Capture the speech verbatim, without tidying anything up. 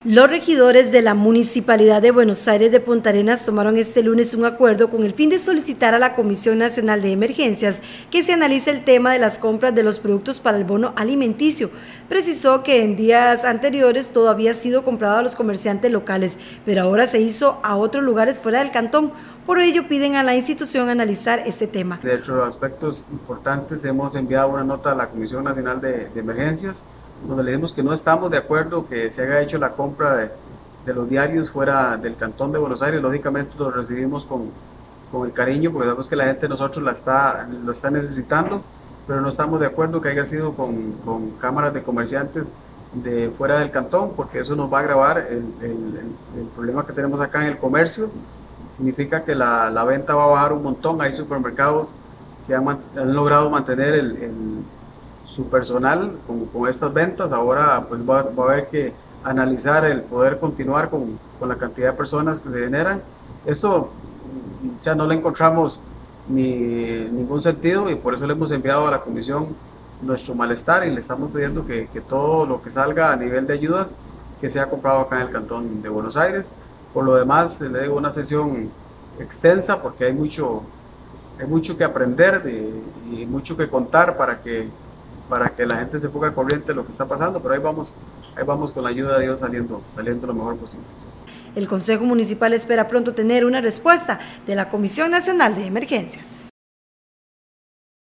Los regidores de la Municipalidad de Buenos Aires de Punta Arenas tomaron este lunes un acuerdo con el fin de solicitar a la Comisión Nacional de Emergencias que se analice el tema de las compras de los productos para el bono alimenticio. Precisó que en días anteriores todo había sido comprado a los comerciantes locales, pero ahora se hizo a otros lugares fuera del cantón. Por ello piden a la institución analizar este tema. De hecho, aspectos importantes, hemos enviado una nota a la Comisión Nacional de, de Emergencias, donde le dijimos que no estamos de acuerdo que se haya hecho la compra de, de los diarios fuera del Cantón de Buenos Aires. Lógicamente lo recibimos con, con el cariño, porque sabemos que la gente de nosotros la está, lo está necesitando, pero no estamos de acuerdo que haya sido con, con cámaras de comerciantes de fuera del cantón, porque eso nos va a agravar el, el, el problema que tenemos acá en el comercio. Significa que la, la venta va a bajar un montón. Hay supermercados que han, han logrado mantener el, el, su personal con, con estas ventas. Ahora pues va, va a haber que analizar el poder continuar con, con la cantidad de personas que se generan. Esto ya no le encontramos ni ningún sentido, y por eso le hemos enviado a la comisión nuestro malestar y le estamos pidiendo que, que todo lo que salga a nivel de ayudas que sea comprado acá en el Cantón de Buenos Aires. Por lo demás, le digo, una sesión extensa porque hay mucho, hay mucho que aprender de, y mucho que contar para que, para que la gente se ponga al corriente de lo que está pasando, pero ahí vamos, ahí vamos con la ayuda de Dios saliendo, saliendo lo mejor posible. El Consejo Municipal espera pronto tener una respuesta de la Comisión Nacional de Emergencias.